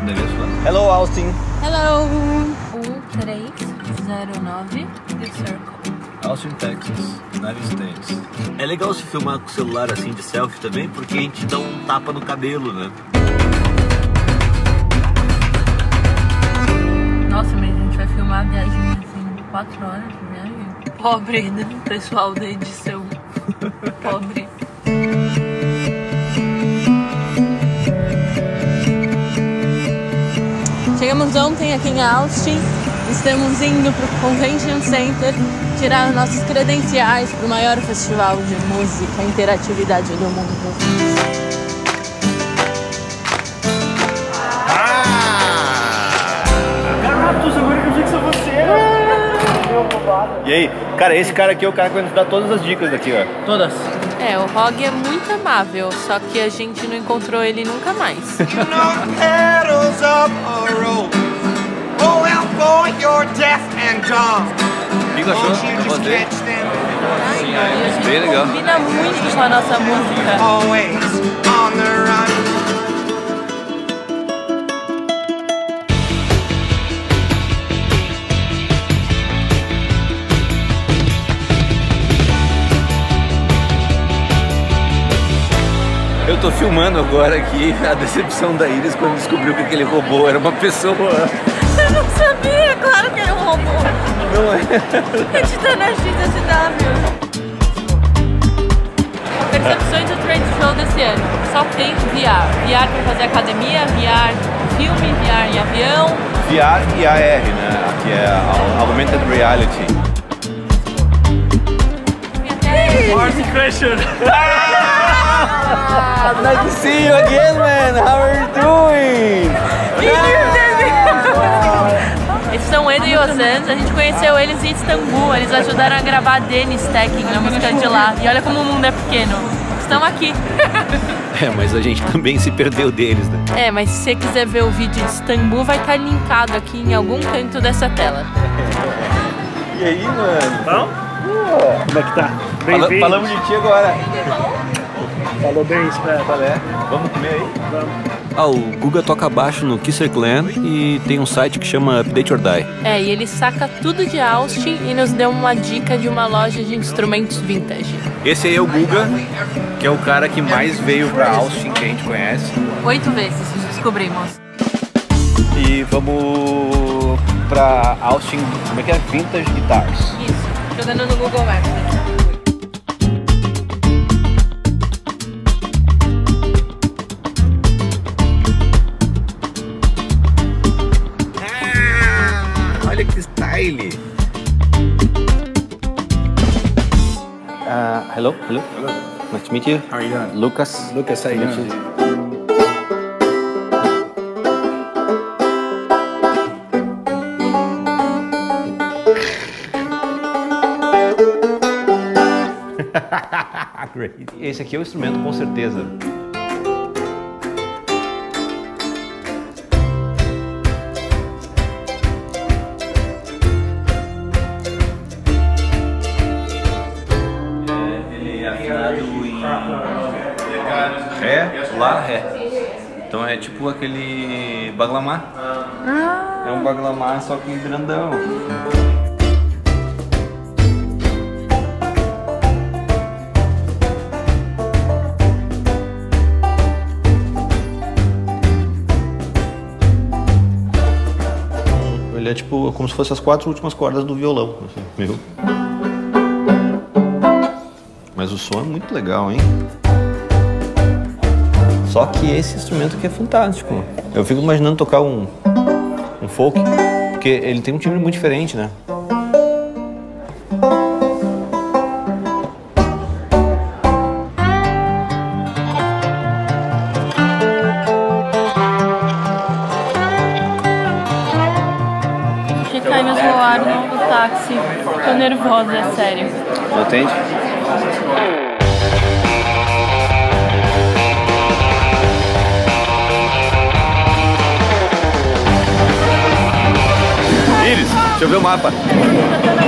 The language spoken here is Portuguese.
endereço lá. Hello, Austin. Hello! 1309 The Circle. Austin, Texas, United States. É legal se filmar com o celular assim de selfie também, porque a gente dá um tapa no cabelo, né? Nossa, mas a gente vai filmar a viagem assim, 4 horas de viagem. Pobre, né? Pessoal da edição. Pobre. Chegamos ontem aqui em Austin. Estamos indo para o Convention Center tirar nossos credenciais para o maior festival de música e interatividade do mundo. Tô seguro que eu vi que sou você. E aí, cara, esse cara aqui é o cara que vai nos dar todas as dicas daqui, ó. Todas. É, o Rog é muito amável, só que a gente não encontrou ele nunca mais. O que achou? Você? Bem legal. Combina muito com a nossa música. Eu tô filmando agora aqui a decepção da Iris quando descobriu que aquele robô era uma pessoa. Eu não sabia, claro que era um robô. Não é? Editando a XSW. Percepções do Trade Show desse ano. Só tem VR. VR pra fazer academia, VR filme, VR em avião. VR e AR, né? Que é Augmented Reality. Horse Crusher. Nice to see you again, man. How are you doing? Esses são Edu e Ozans, a gente conheceu eles em Istambul, eles ajudaram a gravar Dennis Stacking na música de lá. E olha como o mundo é pequeno. Estamos aqui. É, mas a gente também se perdeu deles, né? É, mas se você quiser ver o vídeo de Istambul, vai estar linkado aqui em algum canto dessa tela. E aí, mano? Bom? Como é que tá? Bem-vindo. Falamos de ti agora. Falou bem, espera. Vamos comer aí? Vamos. Ah, o Guga toca baixo no Kisser Clan e tem um site que chama Update or Die. É, e ele saca tudo de Austin e nos deu uma dica de uma loja de instrumentos vintage. Esse aí é o Guga, que é o cara que mais veio pra Austin, que a gente conhece. 8 vezes, descobrimos. E vamos pra Austin, como é que é? Vintage Guitars. Isso, jogando no Google Maps aqui. Olha que style! Hello. Nice to meet you. How are you doing? Lucas. Lucas, how you doing? Great. Esse aqui é o instrumento com certeza. Ele é afinado em Ré, Lá, Ré. Então é tipo aquele baglamá. É um baglamá só que grandão. Ele é tipo como se fosse as 4 últimas cordas do violão, assim, viu? Mas o som é muito legal, hein? Só que esse instrumento aqui é fantástico. Eu fico imaginando tocar um folk, porque ele tem um timbre muito diferente, né? Achei que meus rolaram no táxi. Tô nervosa, é sério. Não atende? Iris, deixa eu ver o mapa.